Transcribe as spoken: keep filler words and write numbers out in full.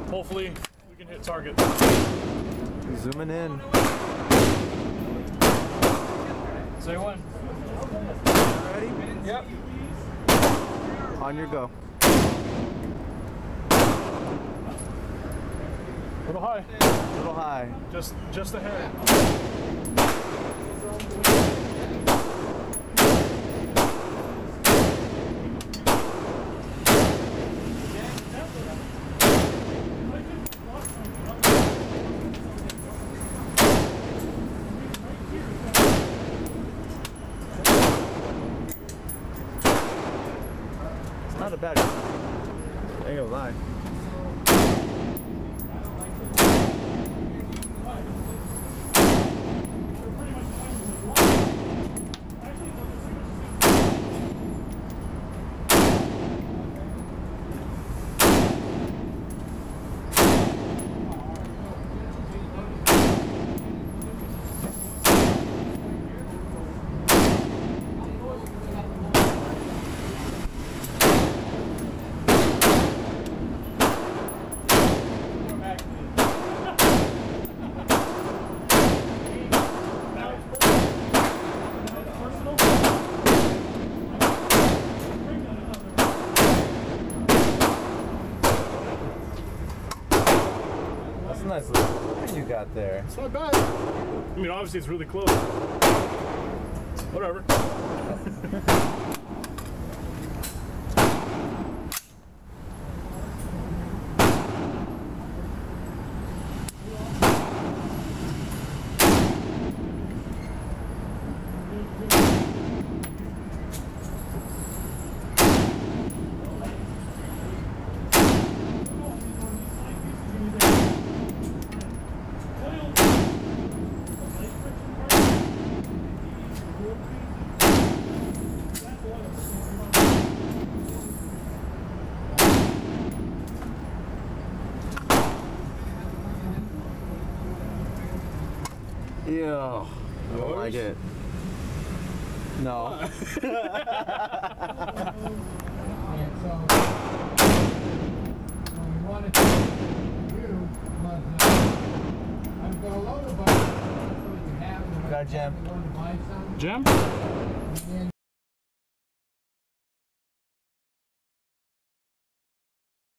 Hopefully, we can hit target. Zooming in. Say one. Ready? Yep. On your go. Little high. Little high. Just, just a hair. It's not a bad. I ain't gonna lie. That's a nice little what you got there. It's not bad. I mean, obviously it's really close. Whatever. Yeah, I don't like it. No. Got a jam. Jam?